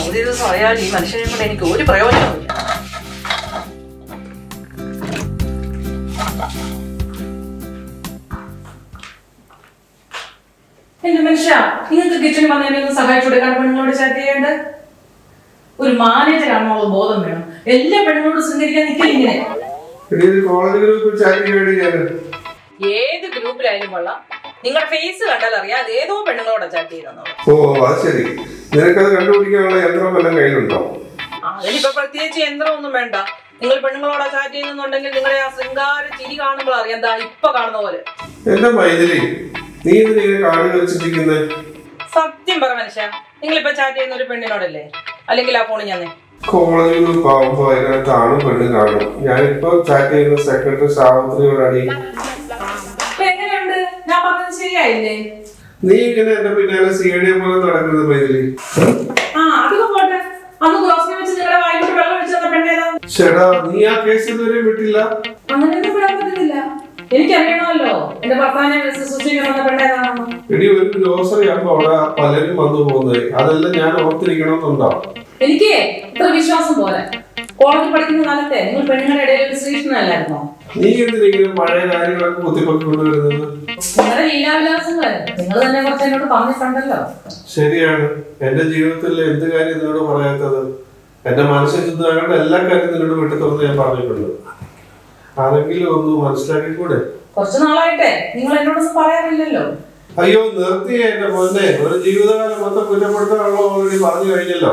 അവധി ദിവസം ആയാലും ഈ മനുഷ്യനെ കൊണ്ട് എനിക്ക് ഒരു പ്രയോജനമില്ല. എന്റെ മനുഷ്യ, നിങ്ങൾക്ക് കിച്ചണിൽ വന്ന് എന്നെ ഒന്ന് സഹായിച്ചു കൊടുക്കാൻ പെണ്ണുങ്ങളോട് ചാറ്റ് ചെയ്യേണ്ടത് ഒരു മാനേജറാണോ ബോധം വേണം. എല്ലാ പെണ്ണുങ്ങളോട് ശൃംഗരിക്കാൻ നിൽക്കില്ല. ഏത് ഗ്രൂപ്പിലായാലും കൊള്ളാം, നിങ്ങളുടെ ഫേസ് കണ്ടാൽ അറിയാം അത് ഏതോ പെണ്ണുങ്ങളോട് ചാറ്റ് ചെയ്തെന്നോ. അതിനിപ്പോ പ്രത്യേകിച്ച് യന്ത്രമൊന്നും വേണ്ട. നിങ്ങൾ പെണ്ണുങ്ങളോട് ചാറ്റ് ചെയ്യുന്നുണ്ടെങ്കിൽ നിങ്ങളുടെ ആ ശൃംഗാര ചിരി കാണുമ്പോൾ അറിയാം. എന്താ ഇപ്പൊ കാണുന്ന പോലെ. സത്യം പറ മനുഷ്യ, നിങ്ങളിപ്പോ ചാറ്റ് ചെയ്യുന്ന ഒരു പെണ്ണിനോടല്ലേ? അല്ലെങ്കിൽ ആ ഫോണ് ഞാൻ കോളേജിൽ പോകുമ്പോ അതിനകത്ത് ആണും പെണ്ണും കാണും. ഞാനിപ്പോ ചാറ്റ് ചെയ്യുന്ന സെക്രട്ടറി സാവിത്രിയോടാണ്. എങ്ങനെയുണ്ട്? ഞാൻ പറഞ്ഞത് ശരിയായില്ലേ? നീ ഇങ്ങനെ എന്റെ പിന്നാലെ സീഡിയെ പോലെ നടക്കുന്നത് മൈഥിലി. ചേട്ടാ, നീ ആ കേസ് ഇതുവരെ വിട്ടില്ല. എനിക്കറിയണമല്ലോ എന്റെ ഭർത്താവിനെ സൂക്ഷിക്കണമെന്ന പെണ്ണേതാണെന്ന്. എടി, ഒരു ഗ്രോസറി ആകുമ്പോ അവിടെ പലരും വന്നു പോകുന്നത്, അതെല്ലാം ഞാൻ ഓർത്തിരിക്കണമെന്നുണ്ടോ? എനിക്ക് ഇത്ര വിശ്വാസം പോലെ. കോളേജിൽ പഠിക്കുന്ന കാലത്തെ നിങ്ങൾ പെണ്ണുങ്ങളുടെ ഇടയിൽ ഒരു ശ്രീഷ്ണല്ലായിരുന്നോ? നീ എന്തിനെങ്കിലും പഴയ കാര്യങ്ങളൊക്കെ കുത്തിപ്പൊക്കി കൊണ്ടുവരുന്നത്? നിങ്ങളുടെ ലീലാവിലാസങ്ങൾ നിങ്ങൾ തന്നെ കുറച്ച് എന്നോട് പറഞ്ഞിട്ടുണ്ടല്ലോ. ശരിയാണ്, എന്റെ ജീവിതത്തിൽ എന്ത് കാര്യം നിന്നോട് പറയാത്തത്? എന്റെ മനസ്സിൽ ചിന്തകളുടെ എല്ലാ കാര്യം നിന്നോട് വിട്ടു തുറന്ന് ഞാൻ പറഞ്ഞിട്ടുണ്ട്. ആരെങ്കിലും ഒന്ന് മനസ്സിലാക്കിക്കൂടെ? കുറച്ചു നാളായിട്ടെ നിങ്ങൾ എന്നോടൊന്നും പറയാറില്ലല്ലോ. അയ്യോ നിർത്തിയേ എന്റെ പൊന്നെ, ഒരു ജീവിതകാലം മൊത്തം കുറ്റപ്പെടുത്താനുള്ള ഓൾറെഡി പറഞ്ഞു കഴിഞ്ഞല്ലോ.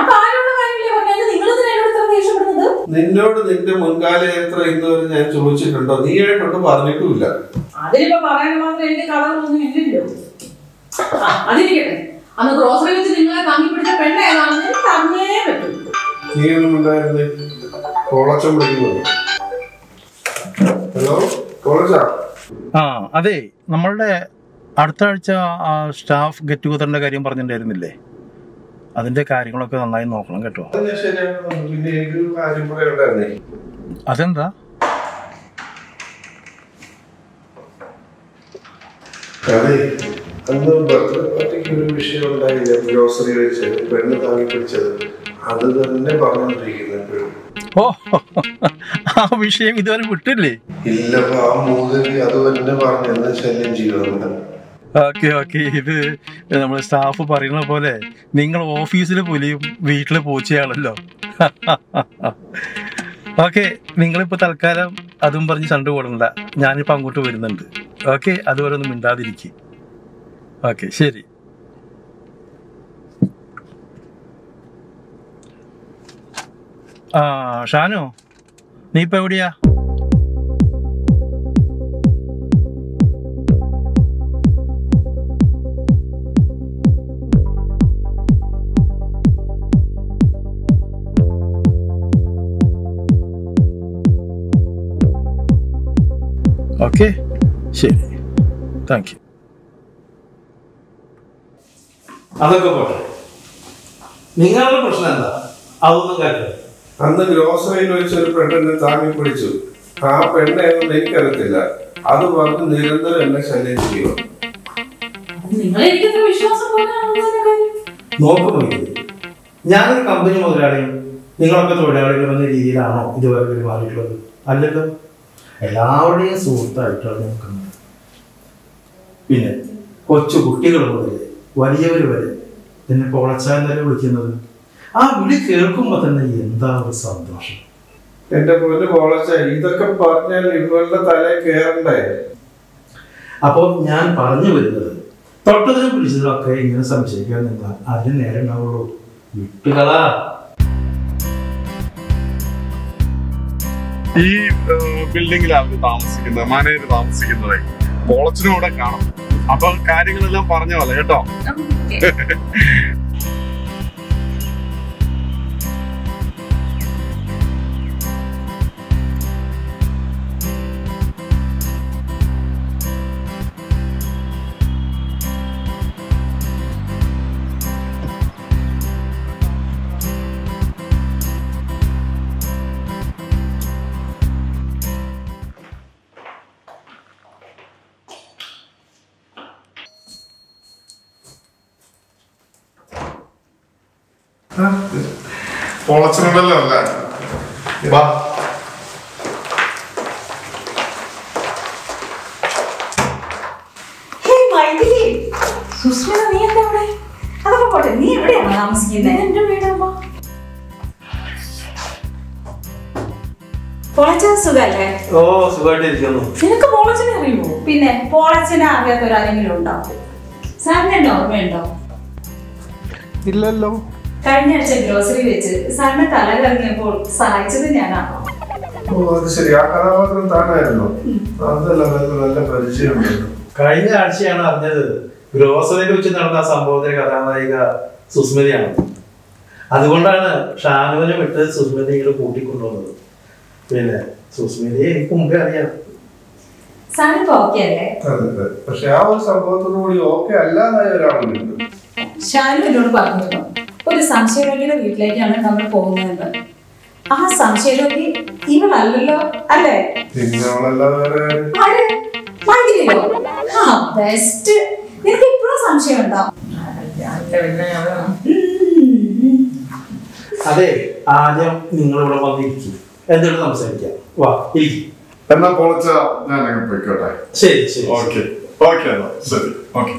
നിന്നോട് നിന്റെ മുൻകാല ചരിത്ര ഇന്നുവരെ ഞാൻ ചോദിച്ചിട്ടുണ്ടോ? നീ ആയിട്ടൊന്നും പറഞ്ഞിട്ടുമില്ല. അതിനിപ്പോ പറയാൻ മാത്രം എനിക്ക് കഥകളൊന്നും ഇല്ലല്ലോ. അതിരിക്കട്ടെ, അന്ന് ഗ്രോസറി വെച്ച് നിങ്ങളെ താങ്ങിപ്പിടിച്ച പെണ്ണ ഏതാണെന്ന് എനിക്ക് അറിഞ്ഞേ പറ്റൂ. നീ ഒന്നും ഉണ്ടായിരുന്നേ, കോളച്ചം വിളിക്കുന്നു. ഹലോ കോളേജാ? അതെ, നമ്മളുടെ അടുത്ത ആഴ്ച സ്റ്റാഫ് ഗെറ്റ് ടുഗദറിന്റെ കാര്യം പറഞ്ഞിട്ടുണ്ടായിരുന്നില്ലേ? അതിന്റെ കാര്യങ്ങളൊക്കെ നന്നായി നോക്കണം കേട്ടോ. അതെന്താ? ഗ്രോസറി വെച്ച് പെണ്ണ് താങ്ങി പിടിച്ചത് അത് തന്നെ പറഞ്ഞോണ്ടിരിക്കുന്നു. ഓ, ആ വിഷയം ഇതുവരെ വിട്ടില്ലേ? ഇല്ല, ആ മൂതവി അത് തന്നെ പറഞ്ഞെന്ന് ശല്യം ചെയ്യുന്നുണ്ട്. ഓക്കെ, ഇത് നമ്മുടെ സ്റ്റാഫ് പറയുന്ന പോലെ നിങ്ങൾ ഓഫീസിലെ പുലിയും വീട്ടിലെ പൂച്ചയാണല്ലോ. ഓക്കെ, നിങ്ങളിപ്പോ തൽക്കാലം അതും പറഞ്ഞ് ചണ്ട കൂടണ്ട. ഞാനിപ്പോ അങ്ങോട്ട് വരുന്നുണ്ട്. ഓക്കെ, അതുവരെ ഒന്നും മിണ്ടാതിരിക്കും. ഓക്കെ, ശരി. ഷാനു, നീ ഇപ്പൊ എവിടെയാ? ഓക്കെ, ശരി, താങ്ക് യു. അതൊക്കെ പോട്ടെ, നിങ്ങളുടെ പ്രശ്നം എന്താ? അതൊന്നും കേട്ടോ. അന്ന് ഗ്രോസറിയിൽ വെച്ചൊരു പെണ്ണിനെ താങ്ങി പിടിച്ചു. ആ പെണ്ണേതൊന്നും എനിക്കറിയത്തില്ല. അത് പറഞ്ഞ് നിരന്തരം എന്നെ ശല്യം ചെയ്യുക. നോക്കുന്നില്ല, ഞാനൊരു കമ്പനി മുതലാളിയും നിങ്ങളൊക്കെ തൊഴിലാളികൾ എന്ന രീതിയിലാണോ ഇതുവരെ പെരുമാറിയിട്ടുള്ളത്? അല്ലല്ലോ, എല്ലാവരുടെയും സുഹൃത്തായിട്ടാണ് നോക്കുന്നത്. പിന്നെ കൊച്ചു കുട്ടികൾ മുതൽ വലിയവർ വരെ എന്നെ കോളച്ചാന്നല്ലേ വിളിക്കുന്നത്. ആ വിളി കേൾക്കുമ്പോ തന്നെ എന്താ ഒരു സന്തോഷം. എന്റെ പൊന്ന് കോളച്ച, ഇതൊക്കെ പറഞ്ഞാൽ ഇവരുടെ തലയിൽ കേറണ്ടേ? അപ്പൊ ഞാൻ പറഞ്ഞു വരുന്നത്, തൊട്ടതിനും പിടിച്ചതിനൊക്കെ ഇങ്ങനെ സംശയിക്കാൻ നിന്നാൽ അതിന് നേരം ഉണ്ടാവുള്ളൂ. വിട്ടുകളാ. ഈ ബിൽഡിങ്ങിലാണ് താമസിക്കുന്നത്, മാനേജർ താമസിക്കുന്നത്. കോളേജിനോടെ കാണാം. അപ്പൊ കാര്യങ്ങളെല്ലാം പറഞ്ഞ പോലെ കേട്ടോ. പൊളച്ചനുണ്ടല്ലോ അല്ലേ? വാ. സുസ്മിത, നീ എന്താ ഇവിടെ? അതൊക്കെ പോട്ടെ, നീ എവിടെയാണ് താമസിക്കുന്നത്? എന്റെ വീടാകുമ്പോ പോളച്ചൻ സുഖല്ലേ? ഓ, സുഖമായിട്ടിരിക്കുന്നു. നിനക്ക് പോളച്ചനെ അറിയുമോ? പിന്നെ പോളച്ചനെ അറിയാത്ത ഒരാരെങ്കിലും ഉണ്ടാവും. സാറിന് എന്നെ ഓർമ്മയുണ്ടോ? ഇല്ലല്ലോ. കഴിഞ്ഞ ആഴ്ച ഗ്രോസറി വെച്ച് സാറിന് തല കറങ്ങിയപ്പോൾ സഹായിച്ചത് ഞാനാണോ? ഓ, അത് ശരി. ആ കഥാപാത്രം താനായിരുന്നു. അതല്ല, നല്ല പരിചയമുണ്ട്. കഴിഞ്ഞ ആഴ്ചയാണ് അറിഞ്ഞത് ഗ്രോസറിയിൽ വെച്ച് നടന്ന സംഭവത്തിലെ കഥാനായിക സുസ്മിതയാണ്. അതുകൊണ്ടാണ് ഷാനുവിനെ വിട്ട് സുസ്മിതയെ കൂട്ടിക്കൊണ്ടുവന്നത്. പിന്നെ സുസ്മിതയെ എനിക്ക് മുമ്പേ അറിയാം. പക്ഷെ ആ ഒരു സംഭവത്തോടു കൂടി ഓക്കെ അല്ലാതായ ഒരാളുണ്ട്. ഷാനു എന്നോട് പറഞ്ഞിരുന്നു ഒരു സംശയരോഗിയുടെ വീട്ടിലേക്കാണ് നമ്മൾ പോകുന്നത്. ആ സംശയരോഗി ഇവളല്ലോ അല്ലേ? ബെസ്റ്റ്. നിനക്ക് ഇപ്പോഴും സംശയമുണ്ടോ? അതെ, ആദ്യം നിങ്ങളിവിടെ വന്നിരിക്കും, എന്തെങ്കിലും സംസാരിക്കാം. വാ, ഇരിക്കും. എന്നാ പൊളച്ച ഞാൻ അങ്ങ് പോയിക്കോട്ടെ. ശരി ശരി. ഓക്കെ ഓക്കെ എന്നാ ശരി. ഓക്കെ.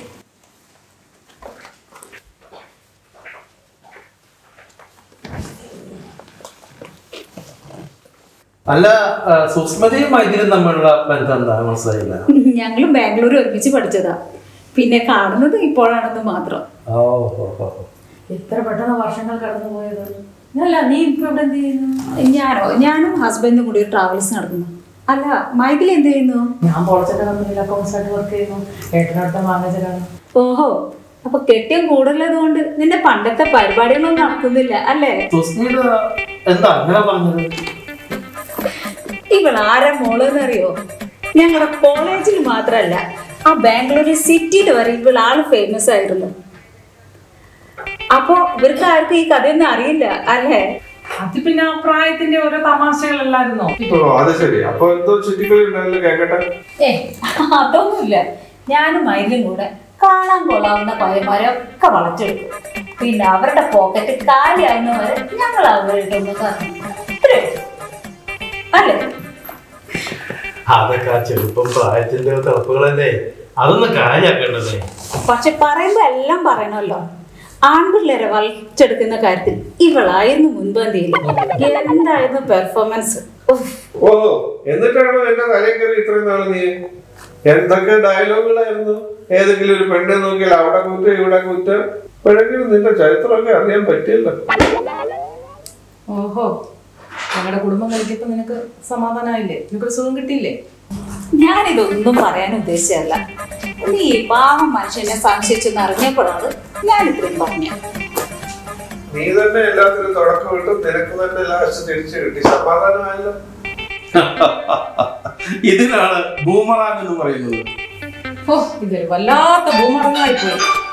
അല്ല, സുസ്മിതയും മൈഥിലും തമ്മിലുള്ള ബന്ധം എന്താ? മനസ്സിലായില്ല. ഞങ്ങളും ബാംഗ്ലൂർ ഒരുമിച്ച് പഠിച്ചതാ. പിന്നെ കാണുന്നത് ഇപ്പോഴാണെന്ന് മാത്രം. എത്ര പെട്ടെന്ന് വർഷങ്ങൾ കടന്നു പോയത്. അല്ല, നീ ഇപ്പൊ ഇവിടെ എന്ത് ചെയ്യുന്നു? ഞാനും ഹസ്ബൻഡും കൂടി ട്രാവൽസ് നടക്കുന്നു. അല്ല, മൈഥിലി എന്ത് ചെയ്യുന്നു? ഞാൻ പോളച്ചന്റെ കമ്പനിയിൽ അക്കൗണ്ട്സായിട്ട് വർക്ക് ചെയ്യുന്നു. ഏട്ടനടുത്ത മാനേജറാണ്. ഓഹോ, അപ്പൊ കെട്ടിയും കൂടുതലത് കൊണ്ട് നിന്റെ പണ്ടത്തെ പരിപാടികളൊന്നും നടക്കുന്നില്ല അല്ലേ? എന്താ അങ്ങനെ പറഞ്ഞത്? ഇവളാരെ മോളെന്നറിയോ? ഞങ്ങളുടെ കോളേജിൽ മാത്രല്ല, ആ ബാംഗ്ലൂരിൽ സിറ്റിയിൽ വരെ ഇവളാള് ഫേമസ് ആയിരുന്നു. അപ്പൊ ഇവർക്ക് ആർക്കും ഈ കഥയൊന്നും അറിയില്ല അല്ലേ? അത് പിന്നെ ആ പ്രായത്തിന്റെ ഓരോ തമാശകളല്ലായിരുന്നോ? അതൊന്നുമില്ല. ഞാനും മൈലും കൂടെ കാണാൻ കൊള്ളാവുന്ന പയ്യന്മാരൊക്കെ വളച്ചെടുക്കും. പിന്നെ അവരുടെ പോക്കറ്റ് കാലിയാവുന്നവരെ ഞങ്ങൾ അവരുടെ അല്ലേ? അതൊക്കെ ചെറുപ്പം പ്രായത്തിന്റെ തിളപ്പുകളല്ലേ, അതൊന്നും കാര്യാക്കണ്ടല്ലേ. പക്ഷെ പറയുമ്പോ എല്ലാം പറയണല്ലോ. ആൺപിള്ളേരെ വലിച്ചെടുക്കുന്ന കാര്യത്തിൽ ഇവളായിരുന്നു മുൻപന്തിയിൽ. എന്തായിരുന്നു പെർഫോമൻസ്! ഓ, എന്നിട്ടാണോ എന്റെ തലയിൽ കയറി ഇത്രയും നാള് നീ? എന്തൊക്കെ ഡയലോഗുകളായിരുന്നു. ഏതെങ്കിലും ഒരു പെണ്ണെ നോക്കിയാൽ അവിടെ കുറ്റം ഇവിടെ കുറ്റം. ഇപ്പോഴെങ്കിലും നിന്റെ ചരിത്രമൊക്കെ അറിയാൻ പറ്റിയല്ലോ. ഓഹോ, ഞങ്ങളുടെ കുടുംബം കളിക്കപ്പോ നിനക്ക് സമാധാനമായില്ലേ? നിനക്കൊരു സുഖം കിട്ടിയില്ലേ? ഞാനിതൊന്നും പറയാൻ ഉദ്ദേശിച്ചല്ല. നീ പാവം മനുഷ്യനെ സംശയിച്ചെന്ന് അറിഞ്ഞപ്പോഴാണ് ഞാൻ ഇത്രയും പറഞ്ഞു. നീ തന്നെ എല്ലാത്തിനും തുടക്കം വിട്ടു, നിനക്ക് തന്നെ ലാസ്റ്റ് തിരിച്ചു കിട്ടി. സമാധാനമായല്ലോ. ഇതിനാണ് ബൂമറാങ് എന്ന് പറയുന്നത്. ഓ, ഇതൊരു വല്ലാത്ത ബൂമറങ്ങായി പോയി.